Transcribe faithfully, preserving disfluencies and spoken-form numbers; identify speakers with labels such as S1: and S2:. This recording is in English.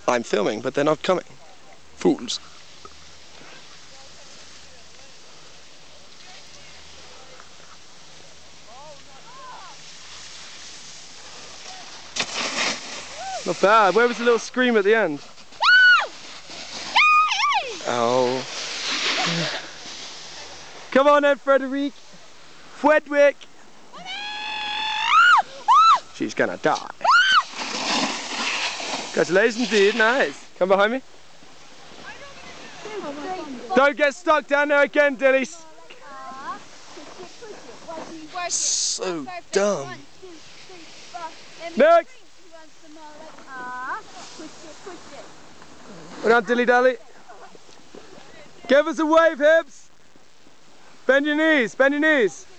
S1: I'm filming, but they're not coming. Fools. Not bad. Where was the little scream at the end? Oh. Come on then, Frederique. Fredwick. She's gonna die. Congratulations, dude. Nice. Come behind me. Don't get stuck down there again, Dilly. So dumb. Next. Well done, Dilly Dally. Give us a wave, hips. Bend your knees. Bend your knees.